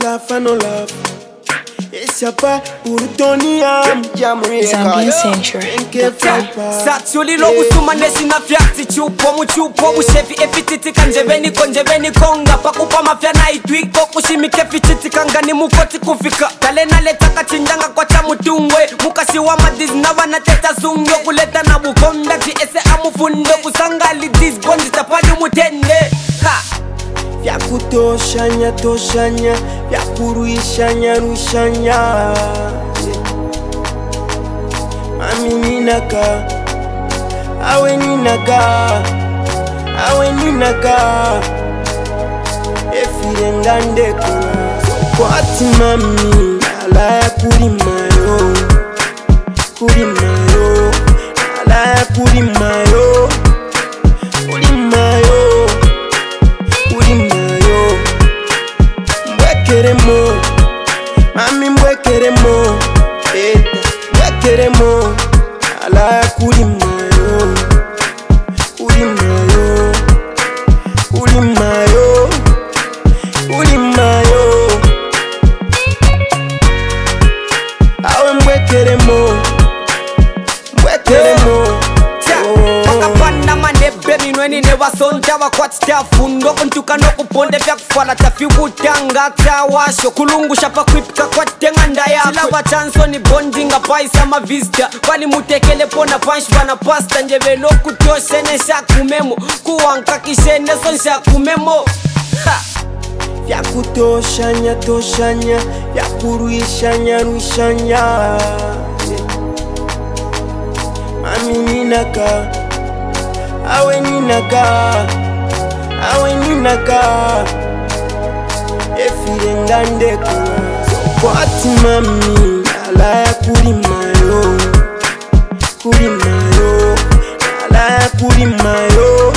Kafa no love. It's a pa Urutonia. Zambian Century. Satsuli lo kusuma nesina fyati chupo muchupo bushevi efititi kanjebeni konjebeni konga pakupa mafya na itwiko kushimike fititi kangani mukoti kufika talena leta kachinjanga kwa chamutungwe mukasi wa madizi na wanateta zungyo kuleta na bukonda ese amufundo kusangali disbondi tapadi mutende ha Vyakutoshanya toshanya vyakuruishanya rushanya Mami ninaka awe ninaka efirengande kwati mami alaya kuri mayo alaya kuri mayo Mbwekeremo mami mbwekeremo mbwekeremo alaya kuri mayo awe mbwekeremo Nweni ne wasonta wakwatita fundo kuntuka no kuponde vya kufala tafiwutanga tawasho kulungusha pa kwipika kwa tenganda ya sila wachanso ni bondinga paisa mavista wali mutekele pona punch bana pasta njevelo kutoshe nesha kumemo kuwanka kishene sonsha kumemo Vyakutoshanya toshanya vyakuruishanya rushanya Mami ninaka awe ninaka efirengande kwati mami alaya kuri mayo alaya kuri mayo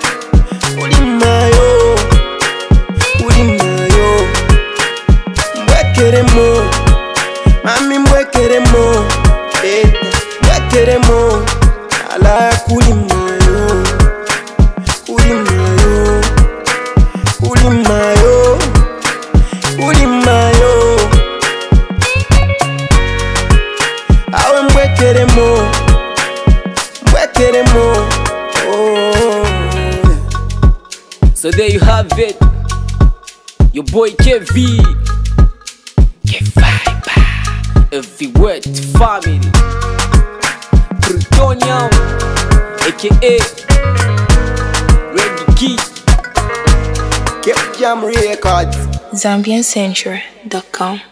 mbwekeremo mami mbwekeremo alaya kuri mayo awe mbwekeremo oh. So there you have it, your boy KV K-Vibe everywhere to family Plutonium aka Reggae Key Zambiancentury.com